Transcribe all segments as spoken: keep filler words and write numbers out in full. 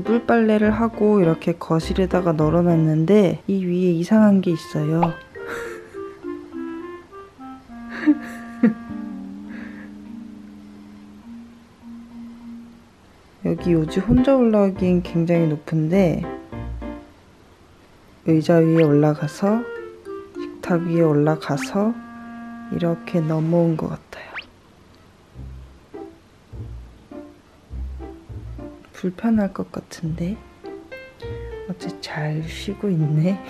이불 빨래를 하고 이렇게 거실에다가 널어놨는데 이 위에 이상한 게 있어요. 여기 요지 혼자 올라가기엔 굉장히 높은데 의자 위에 올라가서 식탁 위에 올라가서 이렇게 넘어온 것 같아요. 불편할 것 같은데 어째 잘 쉬고 있네.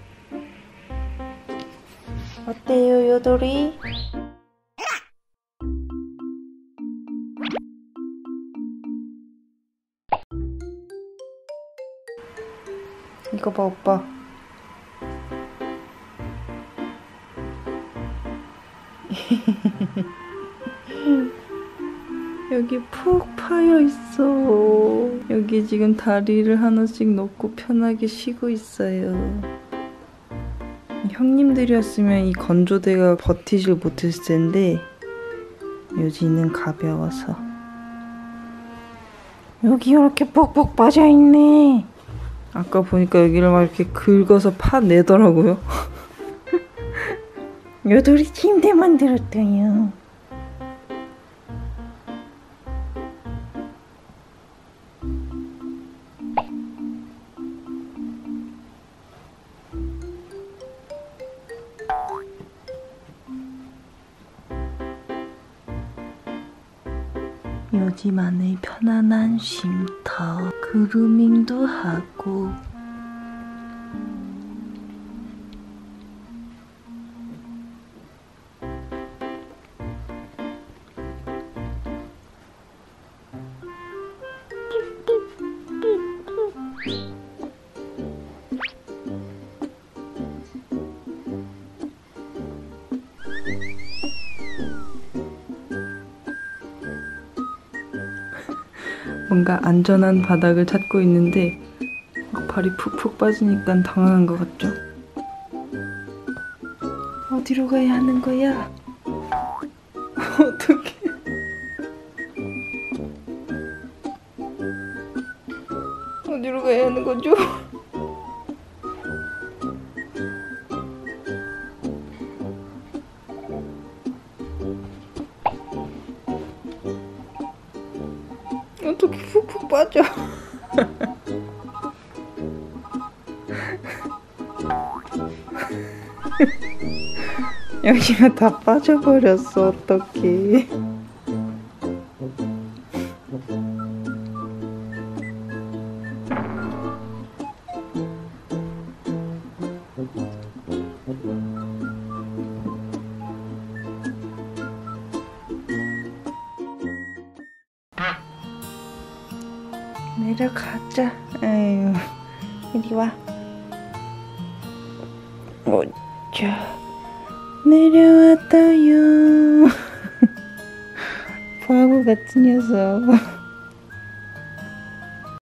어때요, 요돌이? 이거 봐, 오빠. 여기 푹 파여 있어. 여기 지금 다리를 하나씩 놓고 편하게 쉬고 있어요. 형님들이었으면 이 건조대가 버티질 못했을 텐데 요지는 가벼워서. 여기 이렇게 뻑뻑 빠져있네. 아까 보니까 여기를 막 이렇게 긁어서 파내더라고요. 요돌이 침대 만들었어요. 요지만의 편안한 쉼터, 그루밍도 하고 뭔가 안전한 바닥을 찾고 있는데 막 발이 푹푹 빠지니까 당황한 것 같죠? 어디로 가야 하는 거야? 어떡해. 어디로 가야 하는 거죠? 어떻게 푹푹 빠져. 여기가 다 빠져버렸어. 어떡해. 내려가자. 아유, 이리 와. 오자. 내려왔다요. 바보 같은 녀석.